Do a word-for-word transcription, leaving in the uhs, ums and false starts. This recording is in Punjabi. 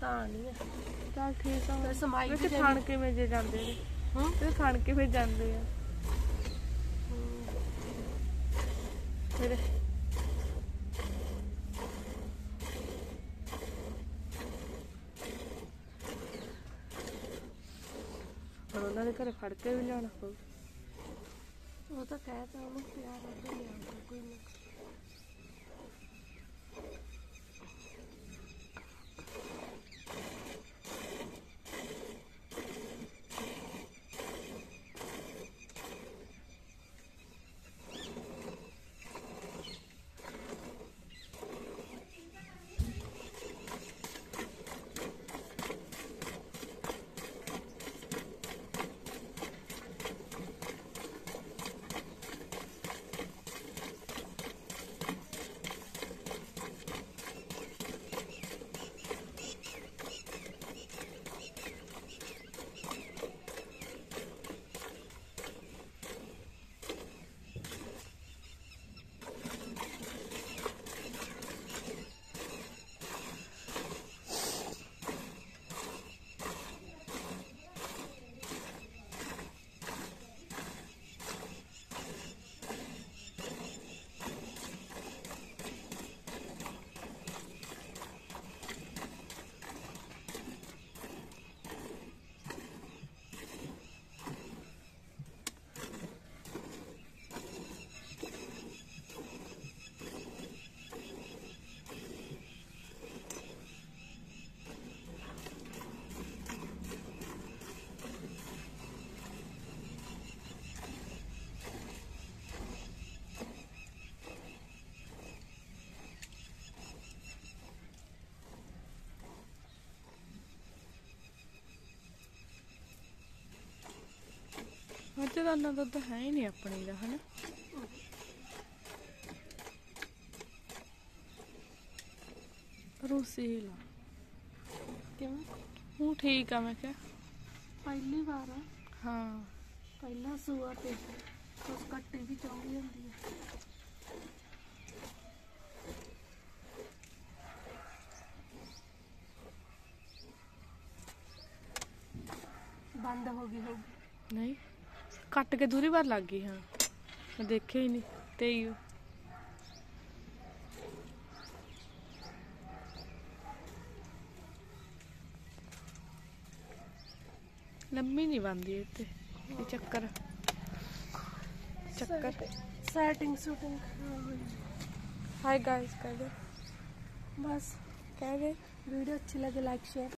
ਤਾਂ ਨਹੀਂ ਹੈ। ਚੱਲ ਠੀਕ ਆ। ਤੇ ਸਮਾਈ ਵੈਸੇ ਵੀ ਖਾਣ ਕਿਵੇਂ ਜੇ ਜਾਂਦੇ ਨੇ? ਹਾਂ ਤੇ ਖਾਣ ਕਿਵੇਂ ਜਾਂਦੇ ਆ ਫਿਰ? ਹੁਣ ਉਹਨਾਂ ਦੇ ਘਰੇ ਫੜ ਕੇ ਵੀ ਲਿਆਉਣਾ ਪਊ। ਉਹ ਤਾਂ ਕਹਿਤਾ ਉਹਨੂੰ ਪਿਆਰ ਨਾਲ ਲਿਆਉਂਦਾ ਕੋਈ ਨਾ। ਅੱਜ ਤਾਂ ਇੰਨਾ ਦੁੱਧ ਹੈ ਹੀ ਨਹੀਂ ਆਪਣੀ ਦਾ ਹਨਾ। ਰੂਸੀ ਹੀ ਲਾ ਕਿਵੇਂ? ਹੂੰ ਠੀਕ ਆ ਮੈਂ ਕਿਹਾ। ਪਹਿਲੀ ਵਾਰ ਆ। ਹਾਂ ਪਹਿਲਾ ਸੂਆ ਤੇ ਉਸ ਕੱਟੀ ਵੀ ਚੌਂਦੀ ਹੁੰਦੀ ਹੈ। ਬੰਦ ਹੋ ਗਈ ਹੋਊਗੀ। ਨਹੀਂ ਕੱਟ ਕੇ ਦੂਰੀ ਵਾਰ ਲੱਗ ਗਈ। ਹਾਂ ਮੈਂ ਦੇਖਿਆ ਹੀ ਨਹੀਂ ਤੇ ਹੀ ਲੰਮੀ ਨਹੀਂ ਬਣਦੀ ਇੱਥੇ ਇਹ ਚੱਕਰ ਚੱਕਰ ਸੈਟਿੰਗ ਸ਼ੂਟਿੰਗ हाय गाइस कह दे बस कह दे वीडियो अच्छी लगे लाइक शेयर